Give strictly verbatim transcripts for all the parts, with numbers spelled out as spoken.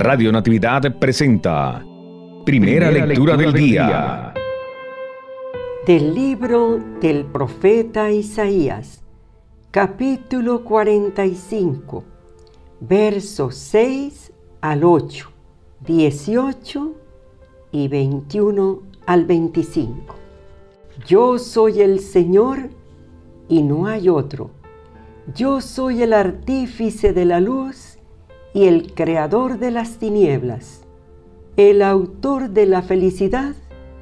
Radio Natividad presenta Primera, Primera lectura, lectura del, del día. día. Del libro del profeta Isaías, capítulo cuarenta y cinco, versos seis al ocho, dieciocho y veintiuno al veinticinco. Yo soy el Señor y no hay otro. Yo soy el artífice de la luz y el creador de las tinieblas, el autor de la felicidad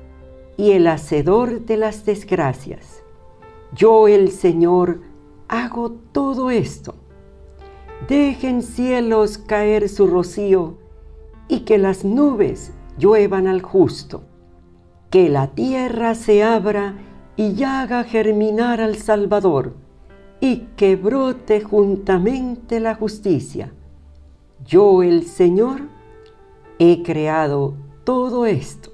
y el hacedor de las desgracias. Yo, el Señor, hago todo esto. Dejen cielos caer su rocío y que las nubes lluevan al justo. Que la tierra se abra y haga germinar al Salvador, y que brote juntamente la justicia. Yo, el Señor, he creado todo esto.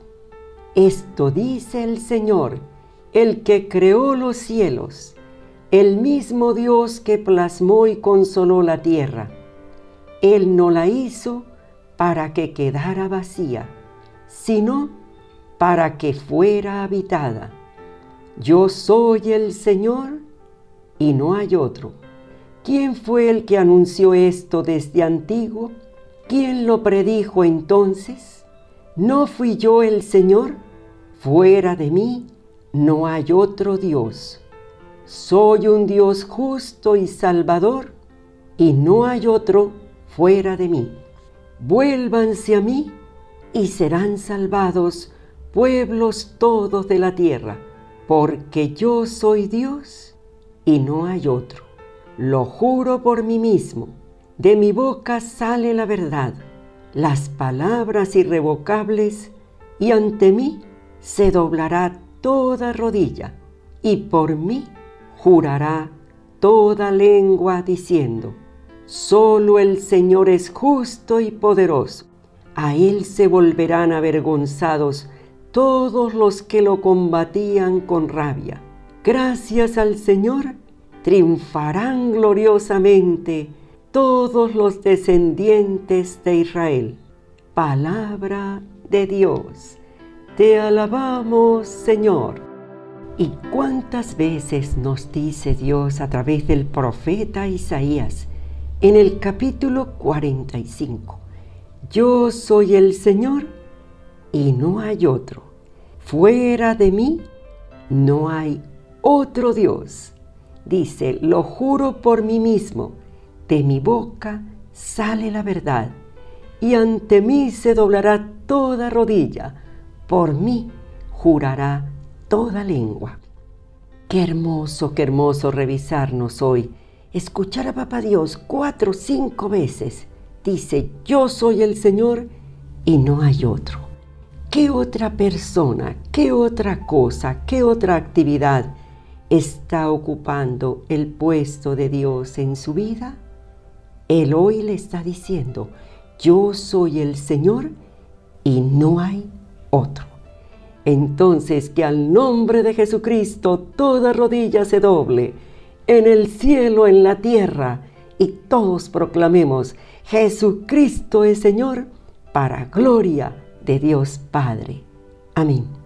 Esto dice el Señor, el que creó los cielos, el mismo Dios que plasmó y consoló la tierra. Él no la hizo para que quedara vacía, sino para que fuera habitada. Yo soy el Señor y no hay otro. ¿Quién fue el que anunció esto desde antiguo? ¿Quién lo predijo entonces? ¿No fui yo el Señor? Fuera de mí no hay otro Dios. Soy un Dios justo y salvador, y no hay otro fuera de mí. Vuélvanse a mí y serán salvados pueblos todos de la tierra, porque yo soy Dios y no hay otro. Lo juro por mí mismo, de mi boca sale la verdad, las palabras irrevocables, y ante mí se doblará toda rodilla, y por mí jurará toda lengua diciendo: solo el Señor es justo y poderoso. A Él se volverán avergonzados todos los que lo combatían con rabia. Gracias al Señor, triunfarán gloriosamente todos los descendientes de Israel. Palabra de Dios. Te alabamos, Señor. ¿Y cuántas veces nos dice Dios a través del profeta Isaías en el capítulo cuarenta y cinco? Yo soy el Señor y no hay otro. Fuera de mí no hay otro Dios. Dice, lo juro por mí mismo, de mi boca sale la verdad, y ante mí se doblará toda rodilla, por mí jurará toda lengua. Qué hermoso, qué hermoso revisarnos hoy, escuchar a Papá Dios cuatro o cinco veces. Dice, yo soy el Señor y no hay otro. ¿Qué otra persona, qué otra cosa, qué otra actividad está ocupando el puesto de Dios en su vida? Él hoy le está diciendo, yo soy el Señor y no hay otro. Entonces, que al nombre de Jesucristo toda rodilla se doble, en el cielo, en la tierra, y todos proclamemos, Jesucristo es Señor, para gloria de Dios Padre. Amén.